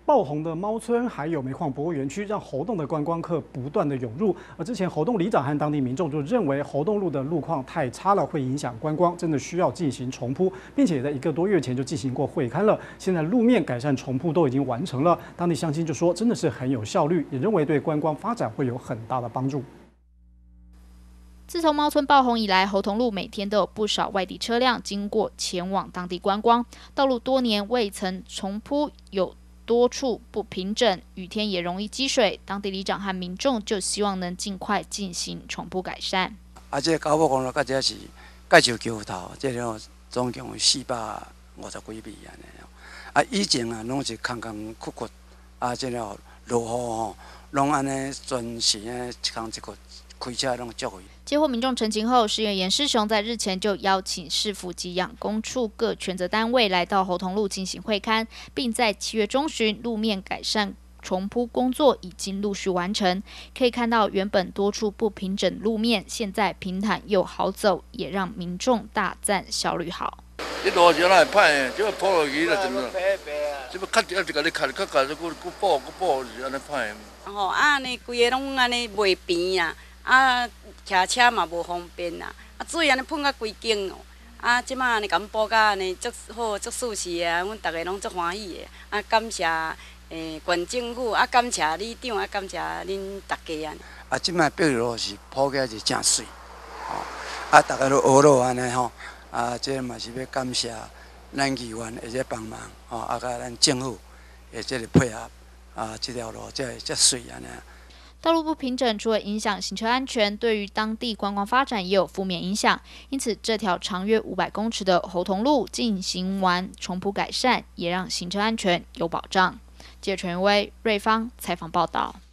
爆红的猫村还有煤矿博物园区，让猴硐的观光客不断的涌入。而之前猴硐里长和当地民众就认为猴硐路的路况太差了，会影响观光，真的需要进行重铺，并且在1个多月前就进行过会勘了。现在路面改善重铺都已经完成了，当地乡亲就说真的是很有效率，也认为对观光发展会有很大的帮助。 自从猫村爆红以来，猴硐路每天都有不少外地车辆经过前往当地观光，道路多年未曾重铺，有多处不平整，雨天也容易积水。当地里长和民众就希望能尽快进行重铺改善。 这高速公路到这是介绍桥头，这个总共450几米安尼。以前拢是空空窟窟，这个落雨拢安尼准时一空一窟，开车拢足远。 接获民众陈情后，市议员严世雄在日前就邀请市府及养工处各权责单位来到猴硐路进行会勘，并在7月中旬路面改善重铺工作已经陆续完成。可以看到，原本多处不平整路面，现在平坦又好走，也让民众大赞效率好。 这路是哪会歹？这铺落去了真的，这要卡一个你卡，卡再补是安尼歹。 安尼规个拢安尼袂平骑车嘛无方便水安尼喷到规间哦。即马安尼甲补甲安尼足好足舒适阮大家拢足欢喜的。感谢县政府，感谢里长，感谢恁大家即摆柏油路是铺起来是正水，大家都学落安尼吼。这嘛是要感谢咱议员的这帮忙，甲咱政府的这个配合，这条路才会遮水安尼。 道路不平整，除了影响行车安全，对于当地观光发展也有负面影响。因此，这条长约500公尺的猴硐路进行完重铺改善，也让行车安全有保障。记者陈威、瑞芳采访报道。